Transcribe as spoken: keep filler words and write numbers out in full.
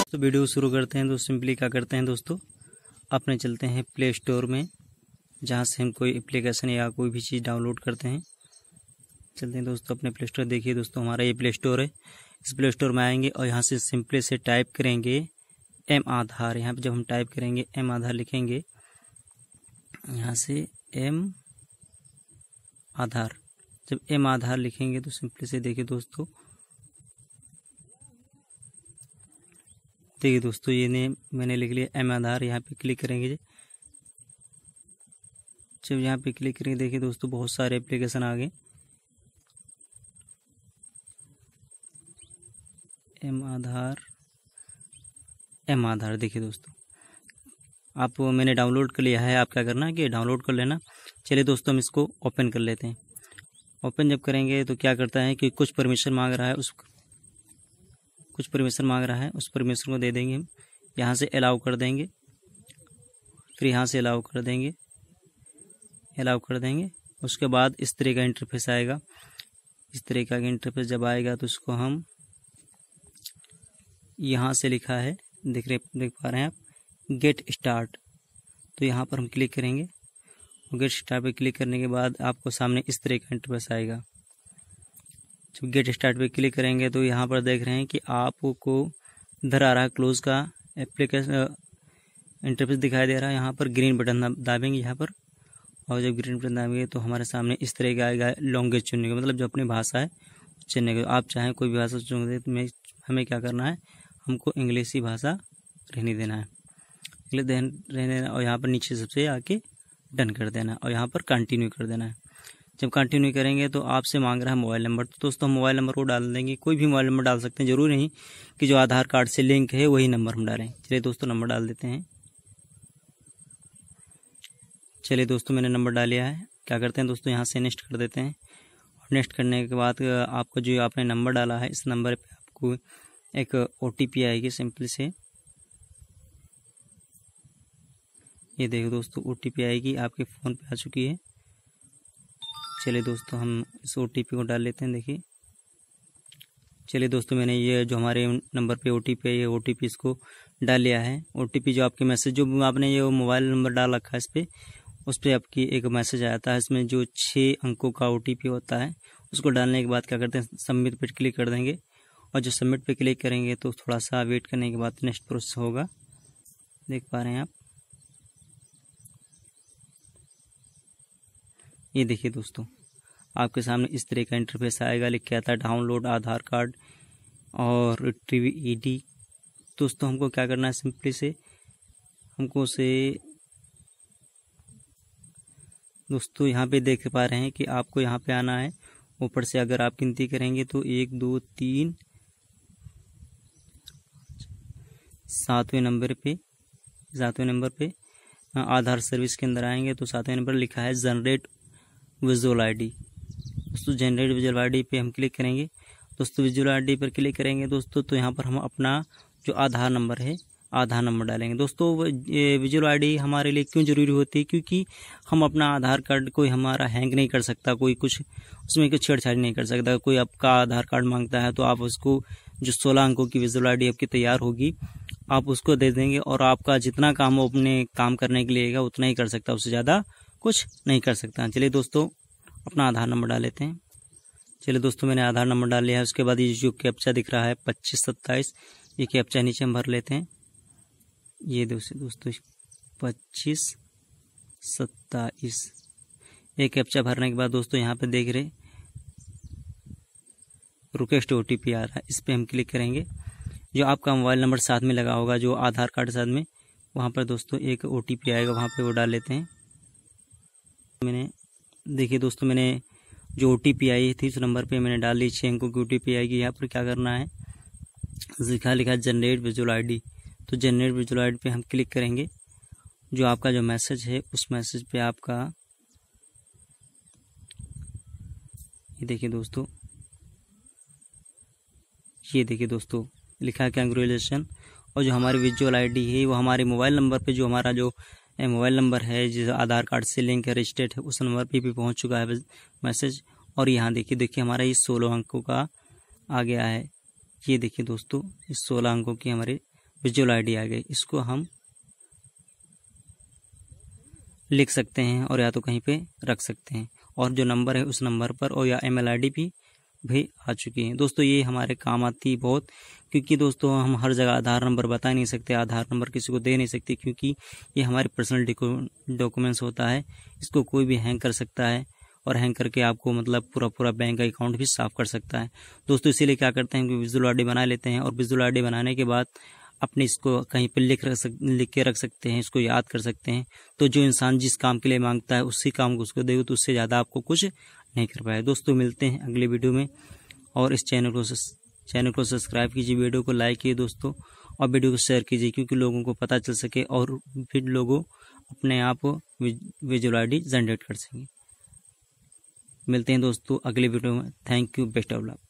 तो वीडियो शुरू करते हैं। तो सिंपली क्या करते हैं दोस्तों, अपने चलते हैं प्ले स्टोर में, जहाँ से हम कोई एप्लीकेशन या कोई भी चीज़ डाउनलोड करते हैं। चलते हैं दोस्तों अपने प्ले स्टोर। देखिए दोस्तों, हमारा ये प्ले स्टोर है। इस प्ले स्टोर में आएंगे और यहाँ से सिंपली से टाइप करेंगे एम आधार। यहाँ पे जब हम टाइप करेंगे एम आधार लिखेंगे, यहाँ से एम आधार, जब एम आधार लिखेंगे तो सिंपली से देखिए दोस्तों, देखिए दोस्तों ये नेम मैंने लिख लिया एम आधार। यहाँ पे क्लिक करेंगे। जब यहाँ पे क्लिक करेंगे देखिए दोस्तों, बहुत सारे एप्लीकेशन आ गए। एम आधार, एम आधार देखिए दोस्तों, आप मैंने डाउनलोड कर लिया है। आप क्या करना है कि डाउनलोड कर लेना। चलिए दोस्तों, हम इसको ओपन कर लेते हैं। ओपन जब करेंगे तो क्या करता है कि कुछ परमिशन मांग रहा है, उस कुछ परमिशन मांग रहा है, उस परमिशन को दे देंगे हम। यहाँ से अलाउ कर देंगे, फिर यहाँ से अलाउ कर देंगे, अलाउ कर देंगे। उसके बाद इस तरह का इंटरफेस आएगा। इस तरह का इंटरफेस जब आएगा तो उसको हम, यहाँ से लिखा है, देख रहे देख पा रहे हैं आप, गेट स्टार्ट। तो यहाँ पर हम क्लिक करेंगे और गेट स्टार्ट पे क्लिक करने के बाद आपको सामने इस तरह का इंटरफेस आएगा। जब गेट स्टार्ट पे क्लिक करेंगे तो यहाँ पर देख रहे हैं कि आपको इधर आ रहा है क्लोज का एप्लीकेशन इंटरफेस दिखाई दे रहा है। यहाँ पर ग्रीन बटन दाबेंगे यहाँ पर, और जब ग्रीन बटन दाबेंगे तो हमारे सामने इस तरह का आएगा लैंग्वेज चुनने का, मतलब जो अपनी भाषा है चुनने का। आप चाहें कोई भी भाषा चुन तो मैं हमें क्या करना है, हमको इंग्लिश ही भाषा रहने देना है, इंग्लिश रहने देना। और यहाँ पर नीचे सबसे आके डन कर देना और यहाँ पर कंटिन्यू कर देना है। जब कंटिन्यू करेंगे तो आपसे मांग रहा है मोबाइल नंबर। तो दोस्तों हम मोबाइल नंबर को डाल देंगे, कोई भी मोबाइल नंबर डाल सकते हैं, जरूरी नहीं कि जो आधार कार्ड से लिंक है वही नंबर हम डालें। चलिए दोस्तों नंबर डाल देते हैं। चलिए दोस्तों मैंने नंबर डाल लिया है। क्या करते हैं दोस्तों, यहाँ से नेक्स्ट कर देते हैं। और नेक्स्ट करने के बाद आपको जो आपने नंबर डाला है, इस नंबर पर आपको एक ओ टी पी आएगी। सिंपली से ये देखो दोस्तों, ओ टी पी आएगी, आपके फ़ोन पे आ चुकी है। चलिए दोस्तों हम इस ओ टी पी को डाल लेते हैं। देखिए चलिए दोस्तों, मैंने ये जो हमारे नंबर पे ओ टी पी है, ये ओ टी पी इसको डाल लिया है। ओ टी पी जो आपके मैसेज, जो आपने ये मोबाइल नंबर डाल रखा है इस पर, उस पर आपकी एक मैसेज आता है। इसमें जो छः अंकों का ओ टी पी होता है, उसको डालने के बाद क्या करते हैं, सबमिट पे क्लिक कर देंगे। और जो सबमिट पे क्लिक करेंगे तो थोड़ा सा वेट करने के बाद नेक्स्ट प्रोसेस होगा। देख पा रहे हैं आप, ये देखिए दोस्तों, आपके सामने इस तरह का इंटरफेस आएगा। लिख के आता है डाउनलोड आधार कार्ड और रिट्रीव ई डी। दोस्तों हमको क्या करना है, सिंपली से हमको से दोस्तों यहाँ पे देख पा रहे हैं कि आपको यहाँ पे आना है। ऊपर से अगर आप गिनती करेंगे तो एक दो तीन सातवें नंबर पे, सातवें नंबर पे आधार सर्विस के अंदर आएंगे तो सातवें नंबर लिखा है जनरेट विजुअल आईडी। दोस्तों जनरेट विजुअल आईडी पे हम क्लिक करेंगे। दोस्तों विजुअल आईडी पर क्लिक करेंगे दोस्तों तो यहाँ पर हम अपना जो आधार नंबर है, आधार नंबर डालेंगे। दोस्तों ये विजुअल आईडी हमारे लिए क्यों ज़रूरी होती है, क्योंकि हम अपना आधार कार्ड कोई हमारा हैंग नहीं कर सकता, कोई कुछ उसमें कुछ छेड़छाड़ नहीं कर सकता। कोई आपका आधार कार्ड मांगता है तो आप उसको, जो सोलह अंकों की विजुअल आईडी आपकी तैयार होगी, आप उसको दे देंगे और आपका जितना काम वो अपने काम करने के लिए उतना ही कर सकता, उससे ज़्यादा कुछ नहीं कर सकता। चलिए दोस्तों अपना आधार नंबर डाल लेते हैं। चलिए दोस्तों मैंने आधार नंबर डाल लिया है। उसके बाद ये जो कैप्चा दिख रहा है पच्चीस सत्ताईस, ये कैप्चा नीचे हम भर लेते हैं। ये दोस्तों दोस्तों पच्चीस सत्ताईस, ये कैप्चा भरने के बाद दोस्तों यहाँ पे देख रहे रिक्वेस्ट ओ टी पी आ रहा है, इस पर हम क्लिक करेंगे। जो आपका मोबाइल नंबर साथ में लगा होगा, जो आधार कार्ड साथ में, वहाँ पर दोस्तों एक ओ टी पी आएगा, वहाँ पे वो डाल लेते हैं। मैंने देखिए दोस्तों, मैंने जो ओ टी पी आई थी उस नंबर पे मैंने डाल ली, छः अंकों की ओ टी पी आएगी। यहाँ पर क्या करना है, लिखा लिखा जनरेट विजुअल आईडी। तो जनरेट विजुअल आईडी पे हम क्लिक करेंगे। जो आपका जो मैसेज है उस मैसेज पे आपका, ये देखिए दोस्तों, ये देखिए दोस्तों लिखा है कांग्रेचुलेशन। और जो हमारी विजुअल आईडी है वो हमारे मोबाइल नंबर पे, जो हमारा जो मोबाइल नंबर है जिस आधार कार्ड से लिंक है, रजिस्टर्ड है, उस नंबर पे भी पहुंच चुका है मैसेज। और यहाँ देखिए देखिए हमारा ये सोलह अंकों का आ गया है। ये देखिए दोस्तों, इस सोलह अंकों की हमारे विजुअल आईडी आ गई, इसको हम लिख सकते हैं और या तो कहीं पे रख सकते हैं, और जो नंबर है उस नंबर पर, और या ईमेल आईडी भी भी आ चुकी है। दोस्तों ये हमारे काम आती है बहुत, क्योंकि दोस्तों हम हर जगह आधार नंबर बता नहीं सकते, आधार नंबर किसी को दे नहीं सकते, क्योंकि ये हमारे पर्सनल डॉक्यूमेंट्स होता है। इसको कोई भी हैंग कर सकता है, और हैंग करके आपको मतलब पूरा पूरा बैंक अकाउंट भी साफ कर सकता है। दोस्तों इसीलिए क्या करते हैं कि विजुअल आईडी बना लेते हैं, और विजुअल आईडी बनाने के बाद अपने इसको कहीं पर लिख रख सक लिख के रख सकते हैं, इसको याद कर सकते हैं। तो जो इंसान जिस काम के लिए मांगता है उसी काम को उसको देगा, तो उससे ज़्यादा आपको कुछ नहीं कर पाए। दोस्तों मिलते हैं अगले वीडियो में, और इस चैनल को चैनल को सब्सक्राइब कीजिए, वीडियो को लाइक कीजिए दोस्तों, और वीडियो को शेयर कीजिए, क्योंकि लोगों को पता चल सके और फिर लोगों अपने आप विजुअल आईडी जनरेट कर सकें। मिलते हैं दोस्तों अगले वीडियो में। Thank you, best of luck.